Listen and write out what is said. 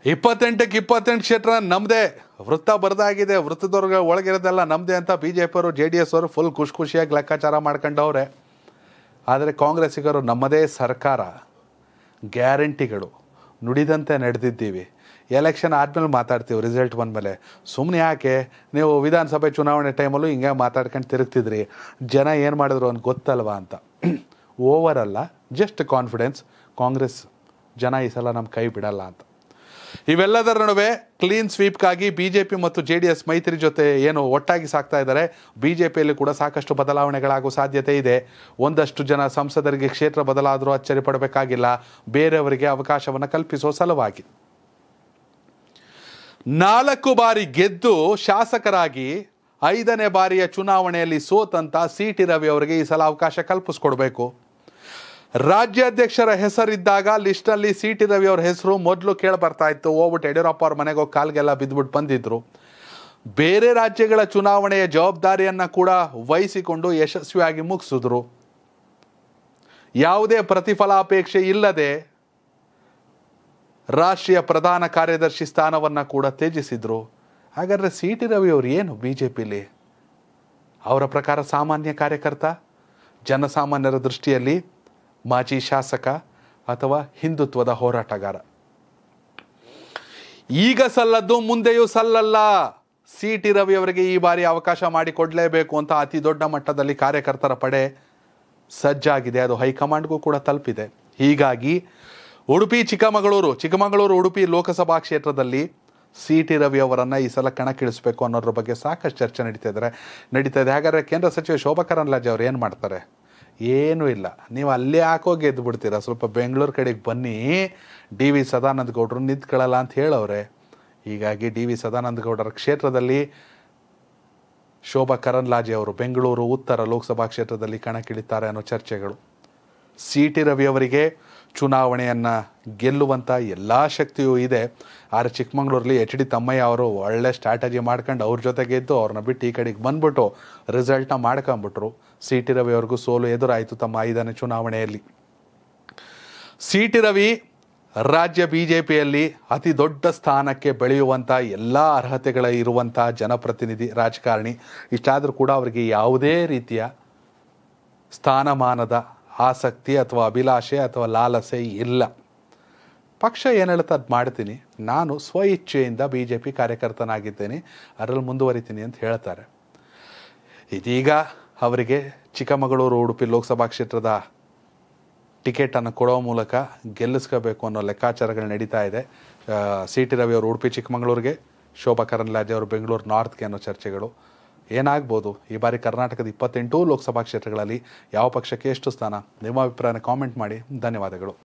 28ಕ್ಕೆ 28 ಕ್ಷೇತ್ರ ನಮ್ಮದೇ, ವೃತ್ತ ಬರದಾಗಿದೆ, ವೃತ್ತದವ್ರಿಗೆ ಒಳಗಿರೋದೆಲ್ಲ ನಮ್ಮದೇ ಅಂತ BJP ಅವರು JDS ಅವರು ಫುಲ್ ಖುಷಿಯಾಗಿ ಲೆಕ್ಕಾಚಾರ ಮಾಡ್ಕೊಂಡವ್ರೆ. ಆದರೆ ಕಾಂಗ್ರೆಸ್ಸಿಗರು ನಮ್ಮದೇ ಸರ್ಕಾರ, ಗ್ಯಾರಂಟಿಗಳು, ನುಡಿದಂತೆ ನಡೆದಿದ್ದೀವಿ, ಎಲೆಕ್ಷನ್ ಆದಮೇಲೆ ಮಾತಾಡ್ತೀವಿ, ರಿಸಲ್ಟ್ ಬಂದಮೇಲೆ. ಸುಮ್ಮನೆ ಯಾಕೆ ನೀವು ವಿಧಾನಸಭೆ ಚುನಾವಣೆ ಟೈಮಲ್ಲೂ ಹಿಂಗೆ ಮಾತಾಡ್ಕೊಂಡು ತಿರುಗ್ತಿದ್ರಿ, ಜನ ಏನು ಮಾಡಿದ್ರು ಅಂತ ಗೊತ್ತಲ್ವಾ ಅಂತ. ಓವರ್ ಅಲ್ಲ, ಜಸ್ಟ್ ಕಾನ್ಫಿಡೆನ್ಸ್, ಕಾಂಗ್ರೆಸ್ ಜನ ಈ ಸಲ ನಮ್ಮ ಕೈ ಬಿಡಲ್ಲ ಅಂತ. ಇವೆಲ್ಲದರ ನಡುವೆ ಕ್ಲೀನ್ ಸ್ವೀಪ್ಗಾಗಿ BJP ಮತ್ತು JDS ಮೈತ್ರಿ ಜೊತೆ ಏನು ಒಟ್ಟಾಗಿ ಸಾಕ್ತಾ ಇದ್ದಾರೆ. BJPಯಲ್ಲಿ ಕೂಡ ಸಾಕಷ್ಟು ಬದಲಾವಣೆಗಳಾಗುವ ಸಾಧ್ಯತೆ ಇದೆ. ಒಂದಷ್ಟು ಜನ ಸಂಸದರಿಗೆ ಕ್ಷೇತ್ರ ಬದಲಾದರೂ ಅಚ್ಚರಿ ಪಡಬೇಕಾಗಿಲ್ಲ, ಬೇರೆಯವರಿಗೆ ಅವಕಾಶವನ್ನು ಕಲ್ಪಿಸುವ ಸಲುವಾಗಿ. 4 ಬಾರಿ ಗೆದ್ದು ಶಾಸಕರಾಗಿ 5ನೇ ಬಾರಿಯ ಚುನಾವಣೆಯಲ್ಲಿ ಸೋತಂತ CT ರವಿ ಅವರಿಗೆ ಈ ಸಲ ಅವಕಾಶ ಕಲ್ಪಿಸ್ಕೊಡ್ಬೇಕು. ರಾಜ್ಯಾಧ್ಯಕ್ಷರ ಹೆಸರಿದ್ದಾಗ ಲಿಸ್ಟ್ನಲ್ಲಿ CT ರವಿ ಅವ್ರ ಹೆಸರು ಮೊದಲು ಕೇಳಿ ಬರ್ತಾ ಇತ್ತು. ಹೋಗ್ಬಿಟ್ಟು ಯಡಿಯೂರಪ್ಪ ಅವ್ರ ಮನೆಗೆ ಹೋಗಿ ಕಾಲ್ಗೆಲ್ಲ ಬಿದ್ದುಬಿಟ್ಟು ಬಂದಿದ್ರು. ಬೇರೆ ರಾಜ್ಯಗಳ ಚುನಾವಣೆಯ ಜವಾಬ್ದಾರಿಯನ್ನು ಕೂಡ ವಹಿಸಿಕೊಂಡು ಯಶಸ್ವಿಯಾಗಿ ಮುಗಿಸಿದ್ರು. ಯಾವುದೇ ಪ್ರತಿಫಲಾಪೇಕ್ಷೆ ಇಲ್ಲದೆ ರಾಷ್ಟ್ರೀಯ ಪ್ರಧಾನ ಕಾರ್ಯದರ್ಶಿ ಸ್ಥಾನವನ್ನು ಕೂಡ ತ್ಯಜಿಸಿದ್ರು. ಹಾಗಾದರೆ CT ರವಿ ಅವರು ಏನು BJPಲಿ? ಅವರ ಪ್ರಕಾರ ಸಾಮಾನ್ಯ ಕಾರ್ಯಕರ್ತ, ಜನಸಾಮಾನ್ಯರ ದೃಷ್ಟಿಯಲ್ಲಿ ಮಾಜಿ ಶಾಸಕ ಅಥವಾ ಹಿಂದುತ್ವದ ಹೋರಾಟಗಾರ? ಈಗ ಸಲ್ಲದ್ದು ಮುಂದೆಯೂ ಸಲ್ಲಲ್ಲ. CT ರವಿ ಅವರಿಗೆ ಈ ಬಾರಿ ಅವಕಾಶ ಮಾಡಿಕೊಡ್ಲೇಬೇಕು ಅಂತ ಅತಿ ದೊಡ್ಡ ಮಟ್ಟದಲ್ಲಿ ಕಾರ್ಯಕರ್ತರ ಪಡೆ ಸಜ್ಜಾಗಿದೆ. ಅದು ಹೈಕಮಾಂಡ್ಗೂ ಕೂಡ ತಲುಪಿದೆ. ಹೀಗಾಗಿ ಉಡುಪಿ ಚಿಕ್ಕಮಗಳೂರು ಉಡುಪಿ ಲೋಕಸಭಾ ಕ್ಷೇತ್ರದಲ್ಲಿ CT ರವಿ ಅವರನ್ನು ಈ ಸಲ ಕಣಕ್ಕಿಳಿಸಬೇಕು ಅನ್ನೋದ್ರ ಬಗ್ಗೆ ಸಾಕಷ್ಟು ಚರ್ಚೆ ನಡೀತಾ ಇದೆ. ಹಾಗಾದರೆ ಕೇಂದ್ರ ಸಚಿವ ಶೋಭಾ ಕರಂದ್ಲಾಜೆ ಅವರು ಏನು ಮಾಡ್ತಾರೆ? ಏನೂ ಇಲ್ಲ, ನೀವು ಅಲ್ಲೇ ಹಾಕೋ ಗೆದ್ದು ಬಿಡ್ತೀರಾ. ಸ್ವಲ್ಪ ಬೆಂಗಳೂರು ಕಡೆಗೆ ಬನ್ನಿ, DV ಸದಾನಂದ ಗೌಡರು ನಿಂತ್ಕೊಳ್ಳಲ್ಲ ಅಂತ ಹೇಳವ್ರೆ. ಹೀಗಾಗಿ DV ಸದಾನಂದ ಗೌಡರ ಕ್ಷೇತ್ರದಲ್ಲಿ ಶೋಭಾ ಕರಂದ್ಲಾಜೆ ಅವರು ಬೆಂಗಳೂರು ಉತ್ತರ ಲೋಕಸಭಾ ಕ್ಷೇತ್ರದಲ್ಲಿ ಕಣಕ್ಕಿಳಿತಾರೆ ಅನ್ನೋ ಚರ್ಚೆಗಳು. CT ರವಿ ಅವರಿಗೆ ಚುನಾವಣೆಯನ್ನು ಗೆಲ್ಲುವಂಥ ಎಲ್ಲ ಶಕ್ತಿಯೂ ಇದೆ. ಆದರೆ ಚಿಕ್ಕಮಗಳೂರಲ್ಲಿ HD ತಮ್ಮಯ್ಯ ಅವರು ಒಳ್ಳೆ ಸ್ಟ್ರಾಟಜಿ ಮಾಡ್ಕೊಂಡು ಅವ್ರ ಜೊತೆಗೆ ಇದ್ದು ಅವ್ರನ್ನ ಬಿಟ್ಟು ಈ ಕಡೆಗೆ ಬಂದ್ಬಿಟ್ಟು ರಿಸಲ್ಟ್ನ ಮಾಡ್ಕೊಂಬಿಟ್ರು. CT ರವಿ ಅವ್ರಿಗೂ ಸೋಲು ಎದುರಾಯಿತು ತಮ್ಮ 5ನೇ ಚುನಾವಣೆಯಲ್ಲಿ. CT ರವಿ ರಾಜ್ಯ BJPಯಲ್ಲಿ ಅತಿ ದೊಡ್ಡ ಸ್ಥಾನಕ್ಕೆ ಬೆಳೆಯುವಂಥ ಎಲ್ಲ ಅರ್ಹತೆಗಳ ಇರುವಂಥ ಜನಪ್ರತಿನಿಧಿ, ರಾಜಕಾರಣಿ. ಇಷ್ಟಾದರೂ ಕೂಡ ಅವರಿಗೆ ಯಾವುದೇ ರೀತಿಯ ಸ್ಥಾನಮಾನದ ಆಸಕ್ತಿ ಅಥವಾ ಅಭಿಲಾಷೆ ಅಥವಾ ಲಾಲಸೆ ಇಲ್ಲ. ಪಕ್ಷ ಏನು ಹೇಳುತ್ತೆ ಅದು ಮಾಡ್ತೀನಿ, ನಾನು ಸ್ವ ಇಚ್ಛೆಯಿಂದ BJP ಕಾರ್ಯಕರ್ತನಾಗಿದ್ದೇನೆ, ಅದರಲ್ಲಿ ಮುಂದುವರಿತೀನಿ ಅಂತ ಹೇಳ್ತಾರೆ. ಇದೀಗ ಅವರಿಗೆ ಚಿಕ್ಕಮಗಳೂರು ಉಡುಪಿ ಲೋಕಸಭಾ ಕ್ಷೇತ್ರದ ಟಿಕೆಟನ್ನು ಕೊಡೋ ಮೂಲಕ ಗೆಲ್ಲಿಸ್ಕೋಬೇಕು ಅನ್ನೋ ಲೆಕ್ಕಾಚಾರಗಳು ನಡೀತಾ ಇದೆ. CT ರವಿ ಅವರು ಉಡುಪಿ ಚಿಕ್ಕಮಗಳೂರಿಗೆ, ಶೋಭಾ ಕರಂದ್ಲಾಜೆ ಅವರು ಬೆಂಗಳೂರು ನಾರ್ತ್ಗೆ ಅನ್ನೋ ಚರ್ಚೆಗಳು. ಏನಾಗ್ಬೋದು ಈ ಬಾರಿ ಕರ್ನಾಟಕದ 28 ಲೋಕಸಭಾ ಕ್ಷೇತ್ರಗಳಲ್ಲಿ ಯಾವ ಪಕ್ಷಕ್ಕೆ ಎಷ್ಟು ಸ್ಥಾನ? ನಿಮ್ಮ ಅಭಿಪ್ರಾಯನ ಕಾಮೆಂಟ್ ಮಾಡಿ. ಧನ್ಯವಾದಗಳು.